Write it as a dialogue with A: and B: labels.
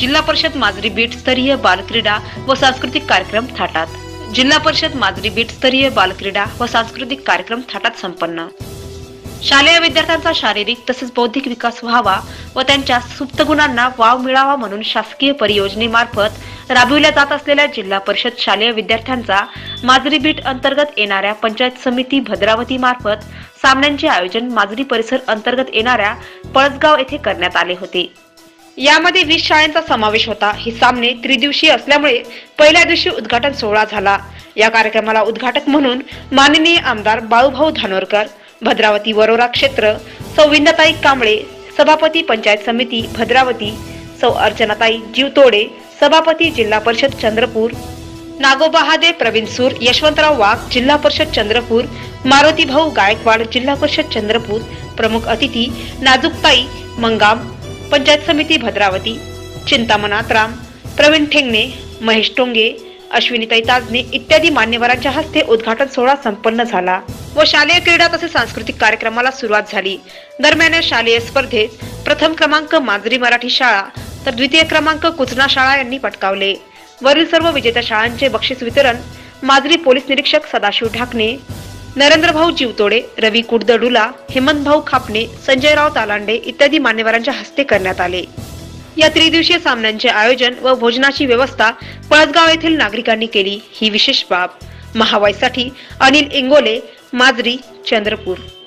A: जिल्हा परिषद माजरी बीट स्तरीय बालक्रीडा व सांस्कृतिक कार्यक्रम थाटात। जिल्हा परिषद माजरी बीट स्तरीय बालक्रीडा व सांस्कृतिक कार्यक्रम थाटात संपन्न। शालेय विद्यार्थ्यांचा शारीरिक तसेच बौद्धिक विकास व्हावा व त्यांच्या सुप्त गुणांना वाव मिळावा म्हणून शासकीय परियोजनेमार्फत राबविल्या जात असलेल्या जिल्हा परिषद शालेय विद्यार्थ्यांचा माजरी बीट अंतर्गत येणाऱ्या पंचायत समिती भद्रावती मार्फत सामन्यांचे आयोजन माजरी परिसर अंतर्गत येणाऱ्या पळसगाव येथे करण्यात आले होते। यामध्ये 20 शाळांचा समावेश होता। हे सामने त्रिदिवसीय असल्यामुळे पहिल्या दिवशी उद्घाटन सोहळा झाला। या कार्यक्रमाला उद्घाटक म्हणून माननीय आमदार बाळूभाऊ धानोरकर, भद्रावती वरोरा क्षेत्र सौ विंदाताई कांबळे, सभापती पंचायत समिती भद्रावती सौ अर्चनाताई जीवतोडे, सभापती जिल्हा परिषद चंद्रपूर नागोबहादे प्रवीण सूर, यशवंतराव वाघ जिल्हा परिषद चंद्रपूर, मारुती भाऊ गायकवाड जिल्हा परिषद चंद्रपूर, प्रमुख अतिथी नाजुकताई मंगाम पंचायत समिती भद्रावती, चिंतामनाथ राम, प्रवीण ठेंगणे, महेश टोंगे, अश्विनीताई ताजने इत्यादी मान्यवरांच्या हस्ते उद्घाटन सोहळा संपन्न झाला व शालेय क्रीडा तसेच सांस्कृतिक कार्यक्रमाला सुरुवात झाली। दरम्यान शालेय स्पर्धेत प्रथम क्रमांक माजरी मराठी शाळा तर द्वितीय क्रमांक कुचना शाळा यांनी पटकावले। वरील सर्व विजेत्या शाळांचे बक्षीस वितरण माजरी पोलीस निरीक्षक सदाशिव ढाकणे, नरेंद्रभाऊ जीवतोडे, रवी कुडदडुला, हेमंतभाऊ खापणे, संजयराव तालांडे इत्यादी मान्यवरांच्या हस्ते करण्यात आले। या त्रिदिवसीय सामन्यांचे आयोजन व भोजनाची व्यवस्था पळसगाव येथील नागरिकांनी केली। ही विशेष बाब। महावाईसाठी अनिल इंगोले, माजरी, चंद्रपूर।